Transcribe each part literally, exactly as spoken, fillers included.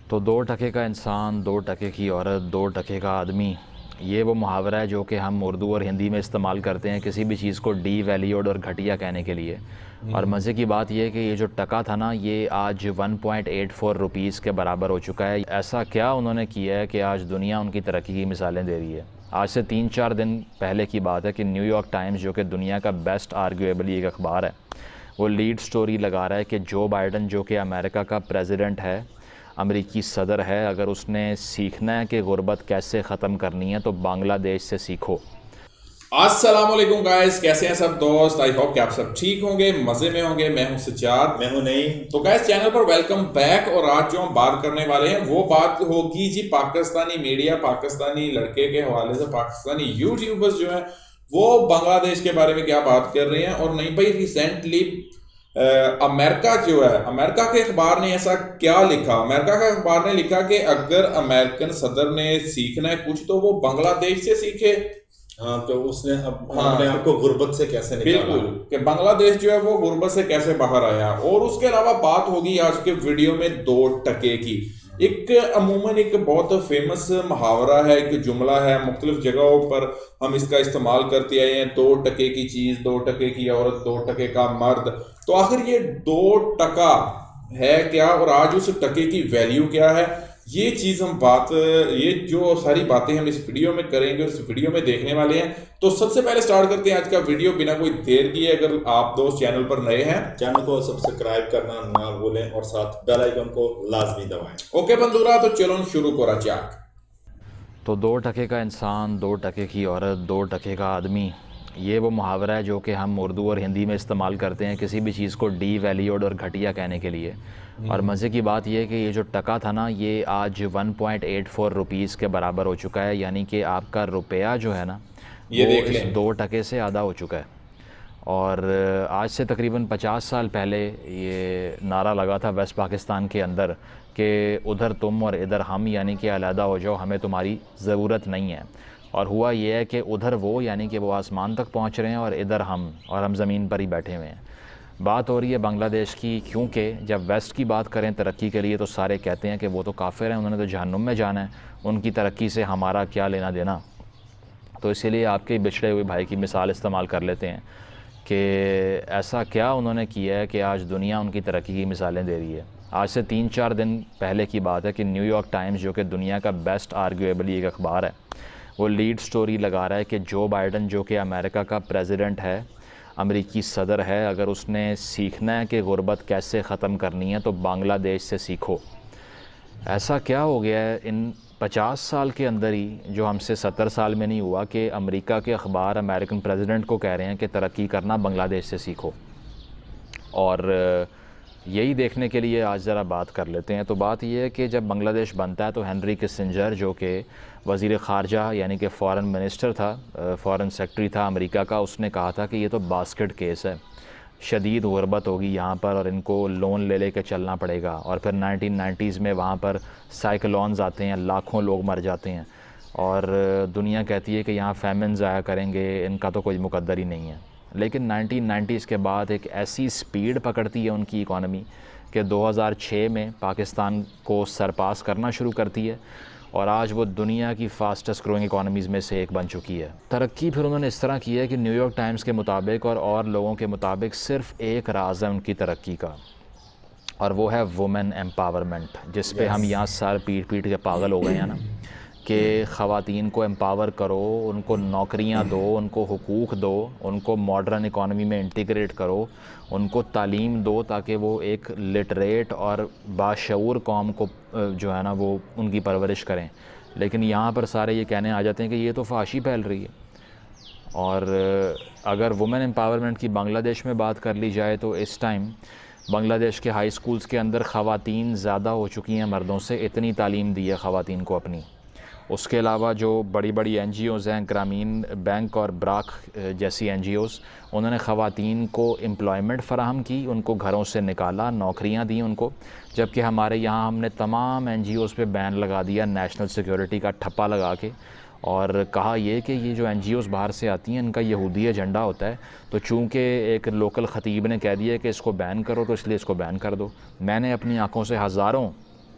तो दो टके का इंसान, दो टके की औरत, दो टके का आदमी, ये वो मुहावरा है जो कि हम उर्दू और हिंदी में इस्तेमाल करते हैं किसी भी चीज़ को डी वैल्यूड और घटिया कहने के लिए। और मज़े की बात यह है कि ये जो टका था ना, ये आज one point eight four rupees के बराबर हो चुका है। ऐसा क्या उन्होंने किया है कि आज दुनिया उनकी तरक्की की मिसालें दे रही है। आज से तीन चार दिन पहले की बात है कि न्यूयॉर्क टाइम्स, जो कि दुनिया का बेस्ट आर्ग्यूएबली एक अखबार है, वो लीड स्टोरी लगा रहा है कि जो बाइडन, जो कि अमेरिका का प्रेसिडेंट है, अमेरिकी सदर है, अगर उसने सीखना है कि गुर्बत कैसे ख़त्म करनी है तो बांग्लादेश से सीखो। अस्सलाम वालेकुम गाइस, कैसे हैं सब दोस्त। आई होप कि आप सब ठीक होंगे, मजे में होंगे। मैं हूं सज्जाद। मैं हूं नहीं। तो गाइस, चैनल पर वेलकम बैक। और आज जो हम बात करने वाले हैं वो बात होगी जी पाकिस्तानी मीडिया, पाकिस्तानी लड़के के हवाले से पाकिस्तानी यूट्यूबर्स जो हैं वो बांग्लादेश के बारे में क्या बात कर रहे हैं। और नहीं भाई, रिसेंटली अमेरिका जो है, अमेरिका के अखबार ने ऐसा क्या लिखा। अमेरिका के अखबार ने लिखा कि अगर अमेरिकन सदर ने सीखना है कुछ तो वो बांग्लादेश से सीखे। हाँ, तो उसने अब हाँ, अपने आप को गुर्बत से कैसे निकाला। बिल्कुल, कि बांग्लादेश जो है वो गुर्बत से कैसे बाहर आया। और उसके अलावा बात होगी आज के वीडियो में दो टके की। एक अमूमन एक बहुत फेमस मुहावरा है, एक जुमला है, मुख्तलिफ जगहों पर हम इसका इस्तेमाल करते आए हैं। दो टके की चीज, दो टके की औरत, दो टके का मर्द। तो आखिर ये दो टका है क्या, और आज उस टके की वैल्यू क्या है, ये चीज हम बात, ये जो सारी बातें हम इस वीडियो में करेंगे और इस वीडियो में देखने वाले हैं। तो सबसे पहले स्टार्ट करते हैं आज का वीडियो बिना कोई देर किए। अगर आप दोस्त चैनल पर नए हैं, चैनल को सब्सक्राइब करना ना भूलें और साथ बेल आइकन को लाजमी दबाएं। ओके बंधुरा, तो चलो शुरू करा चाक। तो दो टके का इंसान, दो टके की औरत, दो टके का आदमी, ये वो मुहावरा है जो कि हम उर्दू और हिंदी में इस्तेमाल करते हैं किसी भी चीज़ को डी वैल्यूड और घटिया कहने के लिए। और मज़े की बात यह है कि ये जो टका था ना, ये आज one point eight four rupees के बराबर हो चुका है। यानी कि आपका रुपया जो है ना, ये वो देख इस लें। दो टके से आधा हो चुका है। और आज से तकरीबन पचास साल पहले ये नारा लगा था वेस्ट पाकिस्तान के अंदर कि उधर तुम और इधर हम, यानी कि अलहदा हो जाओ, हमें तुम्हारी ज़रूरत नहीं है। और हुआ ये है कि उधर वो, यानी कि वो आसमान तक पहुंच रहे हैं, और इधर हम, और हम ज़मीन पर ही बैठे हुए हैं। बात हो रही है बांग्लादेश की, क्योंकि जब वेस्ट की बात करें तरक्की के लिए तो सारे कहते हैं कि वो तो काफिर हैं, उन्होंने तो जहन्नुम में जाना है, उनकी तरक्की से हमारा क्या लेना देना। तो इसीलिए आपके बिछड़े हुए भाई की मिसाल इस्तेमाल कर लेते हैं कि ऐसा क्या उन्होंने किया है कि आज दुनिया उनकी तरक्की की मिसालें दे रही है। आज से तीन चार दिन पहले की बात है कि न्यूयॉर्क टाइम्स, जो कि दुनिया का बेस्ट आर्ग्यूएबली एक अखबार है, वो लीड स्टोरी लगा रहा है कि जो बाइडन, जो कि अमेरिका का प्रेसिडेंट है, अमेरिकी सदर है, अगर उसने सीखना है कि गुर्बत कैसे ख़त्म करनी है तो बांग्लादेश से सीखो। ऐसा क्या हो गया है इन पचास साल के अंदर ही, जो हमसे सत्तर साल में नहीं हुआ, कि अमेरिका के अखबार अमेरिकन प्रेसिडेंट को कह रहे हैं कि तरक्की करना बांग्लादेश से सीखो। और यही देखने के लिए आज ज़रा बात कर लेते हैं। तो बात यह है कि जब बांग्लादेश बनता है तो हेनरी किसिंजर, जो कि वज़ीर ख़ारजा यानी कि फ़ॉरेन मिनिस्टर था, फ़ॉरेन सेक्रेटरी था अमेरिका का, उसने कहा था कि ये तो बास्केट केस है, शदीद गुर्बत होगी यहाँ पर और इनको लोन ले ले कर चलना पड़ेगा। और फिर नाइनटीन नाइंटीज़ में वहाँ पर साइक्लोन्स आते हैं, लाखों लोग मर जाते हैं, और दुनिया कहती है कि यहाँ फैमिन्स आया करेंगे, इनका तो कोई मुकद्दर ही नहीं है। लेकिन नाइनटीन नाइंटीज़ के बाद एक ऐसी स्पीड पकड़ती है उनकी इकॉनमी कि दो हज़ार छह में पाकिस्तान को सरपास करना शुरू करती है, और आज वो दुनिया की फास्टेस्ट ग्रोइंग इकॉनमीज़ में से एक बन चुकी है। तरक्की फिर उन्होंने इस तरह की है कि न्यूयॉर्क टाइम्स के मुताबिक और और लोगों के मुताबिक सिर्फ़ एक राज है उनकी तरक्की का, और वो है वुमेन एम्पावरमेंट, जिस पे हम यहाँ सार पीट पीट के पागल हो गए हैं ना, कि ख़वातीन को एम्पावर करो, उनको नौकरियां दो, उनको हुकूक दो, उनको मॉडर्न इकॉनमी में इंटीग्रेट करो, उनको तालीम दो ताकि वो एक लिटरेट और बाशऊर कौम को जो है ना वो उनकी परवरिश करें। लेकिन यहाँ पर सारे ये कहने आ जाते हैं कि ये तो फाशी फैल रही है। और अगर वुमेन एम्पावरमेंट की बांग्लादेश में बात कर ली जाए तो इस टाइम बांग्लादेश के हाई स्कूल्स के अंदर ख़वातीन ज़्यादा हो चुकी हैं मर्दों से, इतनी तालीम दी है ख़वातीन को अपनी। उसके अलावा जो बड़ी बड़ी एन जी ओज़ हैं, ग्रामीण बैंक और ब्राक जैसी एन जी ओज़, उन्होंने ख़वातीन को एम्प्लॉयमेंट फ़राहम की, उनको घरों से निकाला, नौकरियां दी उनको। जबकि हमारे यहाँ हमने तमाम एन जी ओज़ पे बैन लगा दिया, नेशनल सिक्योरिटी का ठप्पा लगा के, और कहा ये कि ये जो एन जी ओज़ बाहर से आती हैं इनका यहूदी एजेंडा होता है। तो चूँकि एक लोकल ख़तीब ने कह दिया कि इसको बैन करो तो इसलिए इसको बैन कर दो। मैंने अपनी आँखों से हज़ारों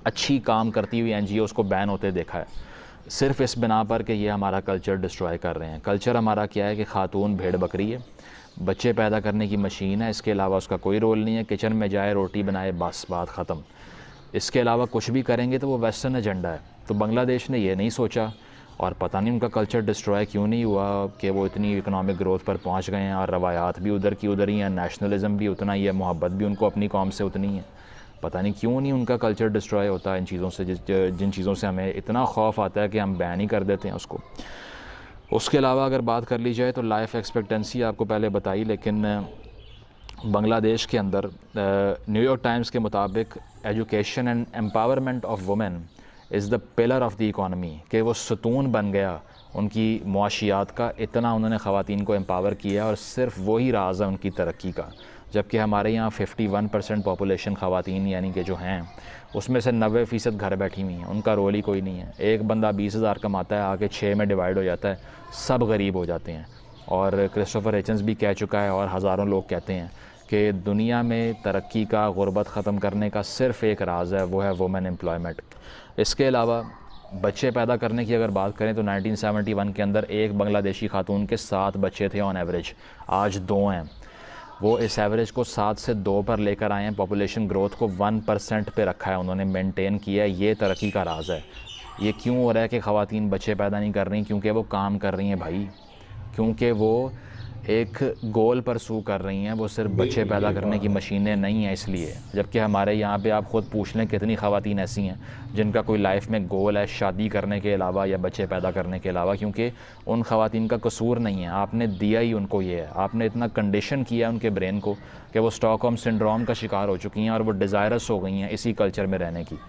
अच्छी काम करती हुई एन जी ओज़ को बैन होते देखा है, सिर्फ इस बिना पर कि ये हमारा कल्चर डिस्ट्रॉय कर रहे हैं। कल्चर हमारा क्या है कि खातून भेड़ बकरी है, बच्चे पैदा करने की मशीन है, इसके अलावा उसका कोई रोल नहीं है। किचन में जाए, रोटी बनाए, बस बात ख़त्म। इसके अलावा कुछ भी करेंगे तो वो वेस्टर्न एजेंडा है। तो बांग्लादेश ने ये नहीं सोचा, और पता नहीं उनका कल्चर डिस्ट्रॉय क्यों नहीं हुआ कि वो इतनी इकोनॉमिक ग्रोथ पर पहुंच गए हैं, और रवायात भी उधर की उधर ही हैं, नेशनलिज्म भी उतना ही है, मोहब्बत भी उनको अपनी कौम से उतनी है। पता नहीं क्यों नहीं उनका कल्चर डिस्ट्रॉय होता इन चीज़ों से, जिन चीज़ों से हमें इतना खौफ आता है कि हम बैन ही कर देते हैं उसको। उसके अलावा अगर बात कर ली जाए तो लाइफ एक्सपेक्टेंसी आपको पहले बताई, लेकिन बांग्लादेश के अंदर न्यूयॉर्क टाइम्स के मुताबिक education and empowerment of women is the pillar of the economy, कि वो सतून बन गया उनकी मुआशियात का। इतना उन्होंने ख़वातीन को एम्पावर किया, और सिर्फ वही राज है उनकी तरक्की का। जबकि हमारे यहाँ इक्यावन परसेंट पॉपुलेशन ख़वातीन यानी कि जो हैं, उसमें से नब्बे फ़ीसद घर बैठी हुई हैं, उनका रोल ही कोई नहीं है। एक बंदा बीस हज़ार कमाता है, आके छः में डिवाइड हो जाता है, सब गरीब हो जाते हैं। और क्रिस्टोफर हिचन्स भी कह चुका है, और हज़ारों लोग कहते हैं कि दुनिया में तरक्की का, गुर्बत ख़त्म करने का सिर्फ़ एक राज है, वो है वुमेन एम्प्लॉयमेंट। इसके अलावा बच्चे पैदा करने की अगर बात करें तो नाइनटीन सेवेंटी वन के अंदर एक बांग्लादेशी खातून के सात बच्चे थे ऑन एवरेज, आज दो हैं। वो इस एवरेज को सात से दो पर लेकर आए हैं। पॉपुलेशन ग्रोथ को वन परसेंट पे रखा है उन्होंने, मेंटेन किया है। ये तरक्की का राज है। ये क्यों हो रहा है कि ख़वातीन बच्चे पैदा नहीं कर रही? क्योंकि वो काम कर रही हैं भाई, क्योंकि वो एक गोल परसू कर रही हैं, वो सिर्फ बच्चे पैदा करने की मशीनें नहीं हैं इसलिए। जबकि हमारे यहाँ पे आप ख़ुद पूछ लें कितनी ख़वातीन ऐसी हैं जिनका कोई लाइफ में गोल है शादी करने के अलावा या बच्चे पैदा करने के अलावा, क्योंकि उन ख़वातीन का कसूर नहीं है, आपने दिया ही उनको ये है। आपने इतना कंडीशन किया उनके ब्रेन को कि वो स्टॉकहोम सिंड्रोम का शिकार हो चुकी हैं और वो डिज़ायरस हो गई हैं इसी कल्चर में रहने की।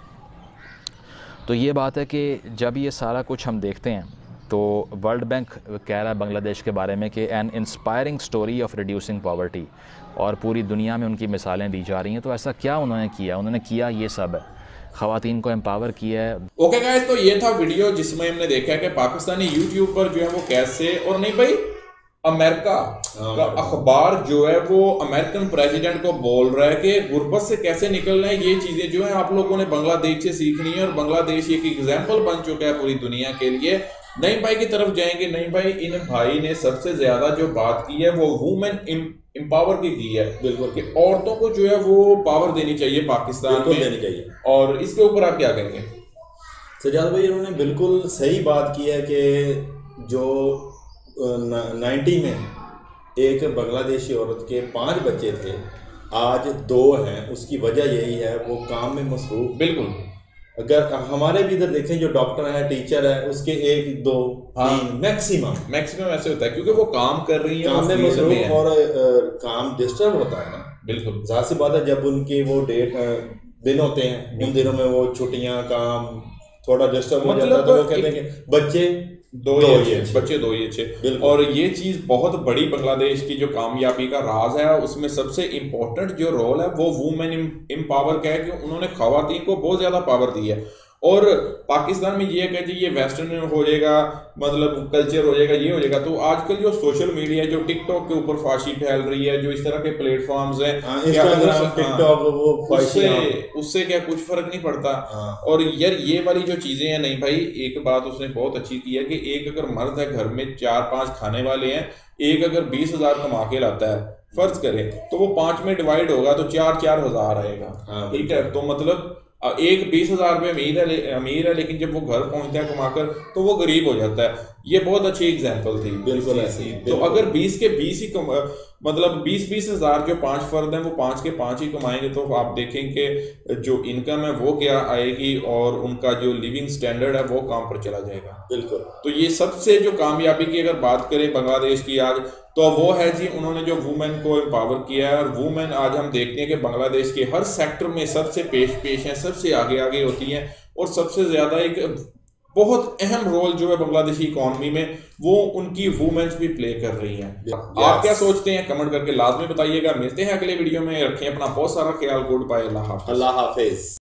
तो ये बात है कि जब ये सारा कुछ हम देखते हैं तो वर्ल्ड बैंक कह रहा है बांग्लादेश के बारे में कि an inspiring story of reducing poverty, और पूरी दुनिया में उनकी मिसालें दी जा रही हैं। तो ऐसा क्या उन्होंने किया? उन्होंने किया ये सब है, ख़वातीन को एम्पावर किया है। ओके गाइस, तो ये था वीडियो जिसमें हमने देखा है कि पाकिस्तानी यूट्यूब पर जो है वो कैसे, और नहीं भाई अमेरिका का अखबार जो है वो अमेरिकन प्रेसिडेंट को बोल रहा है कि गुर्बत से कैसे निकलना है। ये चीजें जो है आप लोगों ने बांग्लादेश से सीखनी है, और बांग्लादेश एक एग्जाम्पल बन चुका है पूरी दुनिया के लिए। नईम भाई की तरफ जाएंगे। नईम भाई, इन भाई ने सबसे ज्यादा जो बात की है वो वुमेन एम्पावर की की है, बिल्कुल, कि औरतों को जो है वो पावर देनी चाहिए पाकिस्तान में, देनी चाहिए। और इसके ऊपर आप क्या कहेंगे? सजाद भाई, उन्होंने बिल्कुल सही बात की है कि जो नाइन्टी में एक बांग्लादेशी औरत के पांच बच्चे थे, आज दो हैं। उसकी वजह यही है वो काम में मसरूफ। बिल्कुल, अगर हमारे भी इधर देखें जो डॉक्टर है, टीचर है, उसके एक दो तीन मैक्सिमम मैक्सिमम ऐसे होता है क्योंकि वो काम कर रही है, काम में मसरूफ, और आ, काम डिस्टर्ब होता है ना। बिल्कुल, जाहिर सी बात है, जब उनके वो डेट दिन होते हैं, उन दिनों में वो छुट्टियां, काम थोड़ा डिस्टर्ब हो जाता है, तो वो कहते हैं कि बच्चे दो दो ही ही अच्छे, बच्चे दो ही अच्छे। बिल्कुल। और ये चीज बहुत बड़ी बांग्लादेश की जो कामयाबी का राज है, उसमें सबसे इम्पोर्टेंट जो रोल है वो वुमेन एम्पावर का है कि उन्होंने खवातीन को बहुत ज्यादा पावर दी है। और पाकिस्तान में ये कहते हैं ये वेस्टर्न हो जाएगा, मतलब कल्चर हो जाएगा, ये हो जाएगा। तो आजकल जो सोशल मीडिया है, जो टिकटॉक के ऊपर फाशी फैल रही है, जो इस तरह के प्लेटफॉर्म्स हैं, इंस्टाग्राम, टिकटॉक, वो उससे उससे क्या कुछ फर्क नहीं पड़ता। और यार ये वाली जो चीजें हैं, नहीं भाई, एक बात उसने बहुत अच्छी की है कि एक अगर मर्द है घर में, चार पांच खाने वाले हैं, एक अगर बीस हजार कमा के लाता है, फर्ज करें, तो वो पांच में डिवाइड होगा तो चार चार हजार आएगा। ठीक है, तो मतलब एक बीस हजार रुपये अमीर है अमीर है लेकिन जब वो घर पहुंचता है कमाकर तो वो गरीब हो जाता है। ये बहुत अच्छी एग्जांपल थी। बिल्कुल ऐसी। तो अगर बीस के बीस ही कम, मतलब बीस बीस हजार जो पांच फर्द हैं वो पांच के पांच ही कमाएंगे, तो आप देखेंगे जो इनकम है वो क्या आएगी, और उनका जो लिविंग स्टैंडर्ड है वो काम पर चला जाएगा। बिल्कुल। तो ये सबसे जो कामयाबी की अगर बात करें बांग्लादेश की आज, तो वो है जी उन्होंने जो वुमेन को एम्पावर किया है। और वुमेन आज हम देखते हैं कि बांग्लादेश के हर सेक्टर में सबसे पेश पेश हैं, सबसे आगे आगे होती हैं, और सबसे ज्यादा एक बहुत अहम रोल जो है बांग्लादेशी इकॉनमी में वो उनकी वुमेन्स भी प्ले कर रही हैं। yes. आप क्या सोचते हैं कमेंट करके लाजमी बताइएगा। मिलते हैं अगले वीडियो में, रखें अपना बहुत सारा ख्याल। गुड बाय, अल्लाह हाफिज। अल्लाह हाफिज।